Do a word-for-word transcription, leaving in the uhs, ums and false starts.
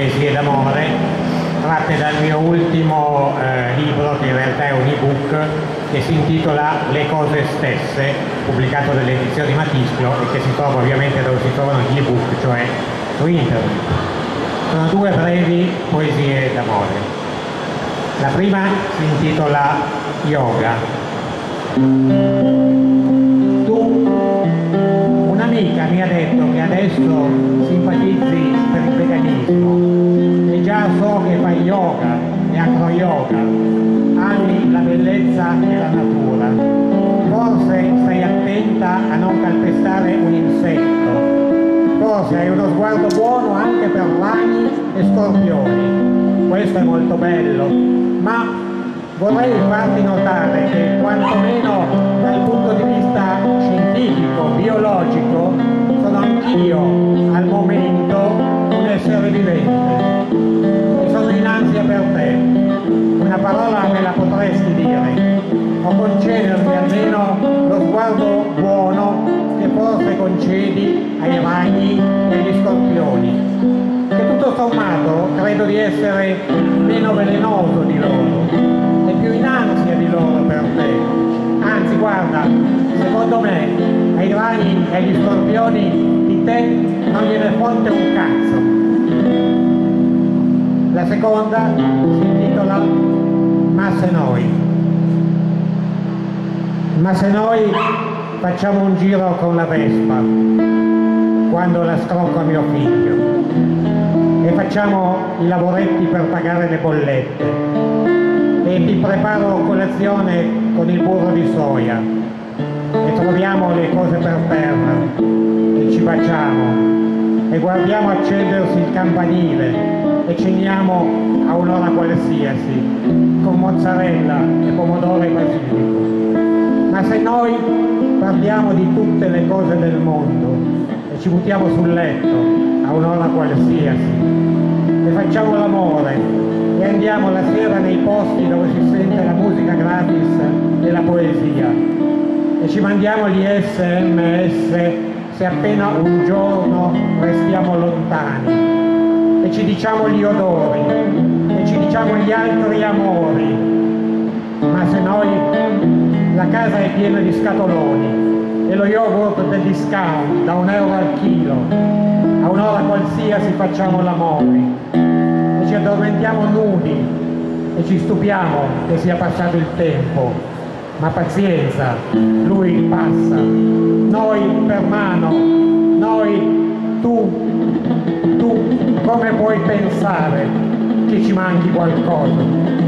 poesie d'amore, tratte dal mio ultimo eh, libro, che in realtà è un ebook, che si intitola Le cose stesse, pubblicato dalle edizioni Matischio e che si trova ovviamente dove si trovano gli ebook, cioè su internet. Sono due brevi poesie d'amore. La prima si intitola Yoga. Tu, un'amica mi ha detto che adesso simpatizzi per il veganismo e già so che fai yoga e acro yoga, ami la bellezza e la natura. Forse stai attenta a non calpestare un insetto, forse hai uno sguardo buono anche per ragni e scorpioni. Questo è molto bello, ma vorrei farti notare che quantomeno dal punto di vista scientifico, biologico, sono anch'io al momento un essere vivente e sono in ansia per te. Una parola me la potresti dire o concedermi almeno lo sguardo buono che forse concedi ai ragni e agli scorpioni, che tutto sommato credo di essere meno velenoso di loro e più in ansia di loro per te. Anzi, guarda, secondo me ai ragni e agli scorpioni di te non gliene fotte un cazzo. La seconda si intitola Ma se noi. Ma se noi facciamo un giro con la Vespa quando la scrocco a mio figlio e facciamo i lavoretti per pagare le bollette e ti preparo colazione con il burro di soia e troviamo le cose per terra e ci baciamo e guardiamo accendersi il campanile e ceniamo a un'ora qualsiasi con mozzarella e pomodoro e basilico. Ma se noi parliamo di tutte le cose del mondo e ci buttiamo sul letto a un'ora qualsiasi e facciamo l'amore e andiamo la sera nei posti dove si sente la musica gratis e la poesia e ci mandiamo gli esse emme esse se appena un giorno restiamo lontani e ci diciamo gli odori e ci diciamo gli altri amori. Ma se noi, la casa è piena di scatoloni e lo yogurt del discount da un euro al chilo, a un'ora qualsiasi facciamo l'amore e ci addormentiamo nudi e ci stupiamo che sia passato il tempo, ma pazienza, lui passa, noi per mano, noi, tu, tu, come puoi pensare che ci manchi qualcosa?